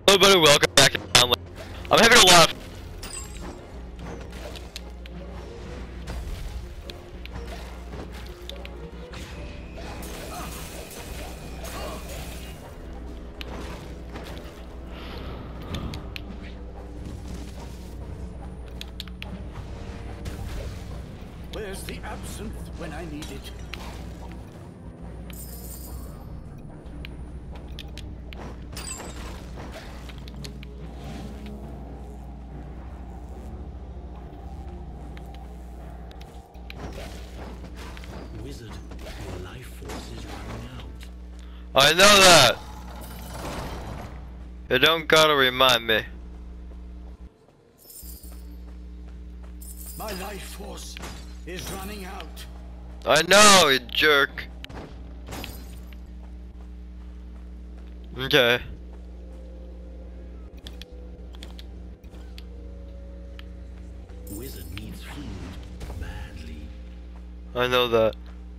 Hello, buddy. Welcome back to Download. I'm having a lot of. Where's the absinthe when I need it? Wizard, your life force is running out. I know that. You don't gotta remind me. My life force is running out. I know, you jerk. Okay. Wizard needs food badly. I know that.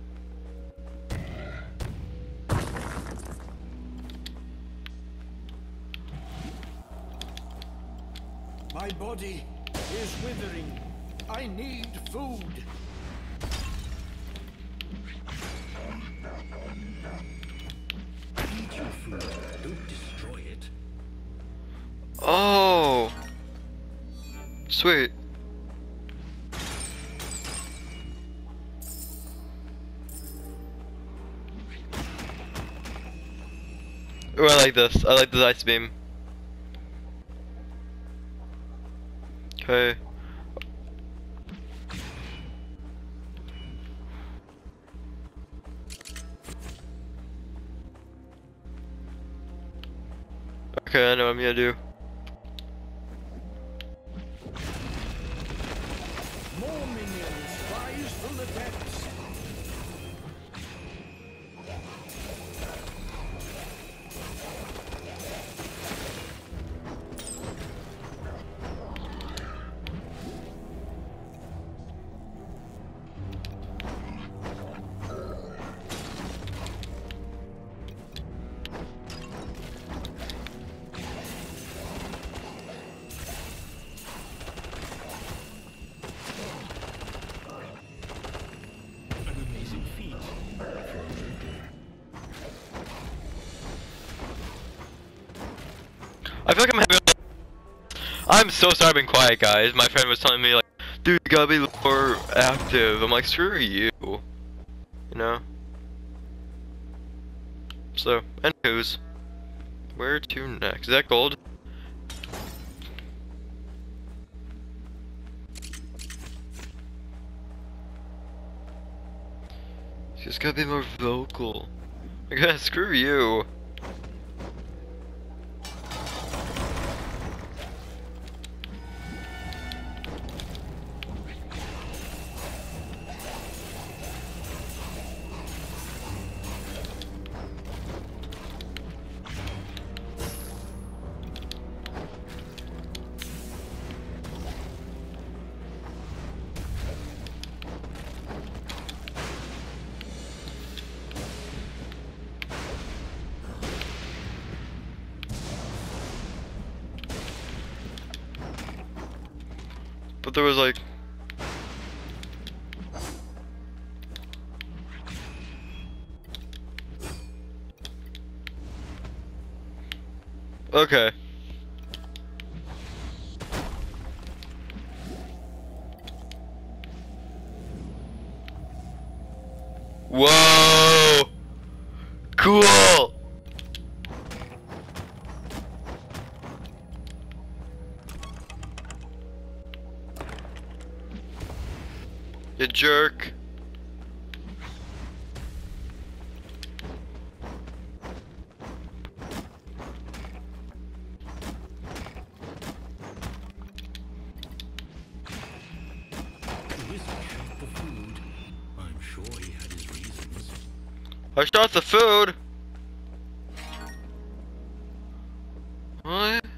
My body is withering. I need food. Eat your food. Don't destroy it. Oh. Sweet. Ooh, I like this. I like this ice beam. Okay. Okay, I know what I'm gonna do. More minions rise from the depths. An amazing feat. I feel like I'm having. I'm so sorry I've been quiet, guys. My friend was telling me, like, dude, you gotta be more active. I'm like, screw you. You know? So, anywho's. Where to next? Is that gold? Just gotta be more vocal. Okay, screw you. But there was like. Okay. Whoa! Cool! You jerk. The wizard shot the food. I'm sure he had his reasons. I shot the food. What?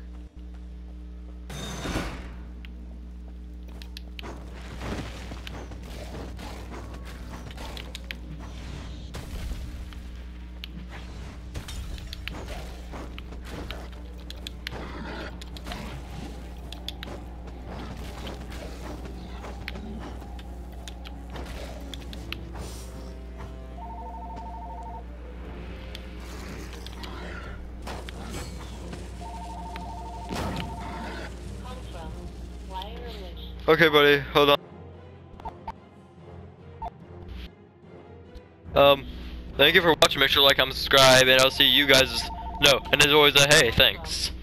Okay, buddy, hold on. Thank you for watching. Make sure to like, comment, subscribe, and I'll see you guys. No, and as always, hey, thanks.